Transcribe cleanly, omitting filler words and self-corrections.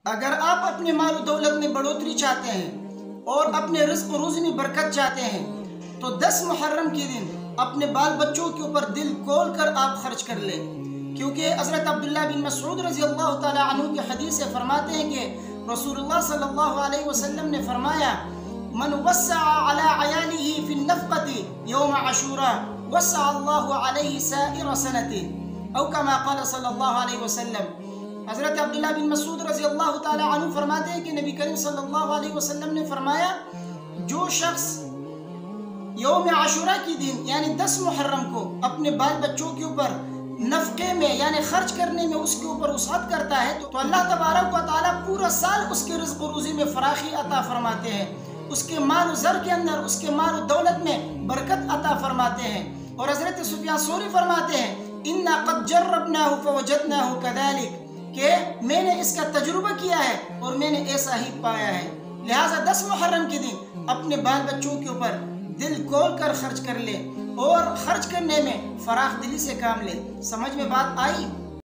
اگر آپ اپنے مال و دولت میں بڑھوتری چاہتے ہیں اور اپنے رزق و روزی میں برکت چاہتے ہیں تو 10 محرم کے دن اپنے بال بچوں کے اوپر دل کھول کر آپ خرچ کر لیں، کیونکہ حضرت عبداللہ بن مسعود رضی اللہ تعالیٰ عنہ کی حدیث سے فرماتے ہیں کہ رسول اللہ صلی اللہ علیہ وسلم نے فرمایا من وسع على عياله في النفقة يوم عاشوراء وسع الله عليه سائر سنته او كما قال صلی اللہ علیہ وسلم۔ حضرت عبداللہ بن مسعود رضی اللہ تعالیٰ عنہ فرماتے ہیں کہ نبی کریم صلی اللہ علیہ وسلم نے فرمایا جو شخص یوم عاشوراء کی دن یعنی 10 محرم کو اپنے بال بچوں کے اوپر نفقے میں یعنی خرچ کرنے میں اس کے اوپر وسعت کرتا ہے تو اللہ تبارک و تعالیٰ پورا سال اس کے رزق و روزی میں فراخی عطا فرماتے ہیں، اس کے مال و زر کے اندر، اس کے مال و دولت میں برکت عطا فرماتے ہیں۔ اور حضرت سفیان ثوری فرماتے ہیں اِنَّا قَدْ جَرَّبْنَاهُ فَوَجَدْنَاهُ كَذَلِكَ کہ میں نے اس کا تجربہ کیا ہے اور میں نے ایسا ہی پایا ہے۔ لہٰذا 10 محرم کے دن اپنے بال بچوں کے اوپر دل کھول کر خرچ کر لے اور خرچ کرنے میں فراخ دلی سے کام لے۔ سمجھ میں بات آئی؟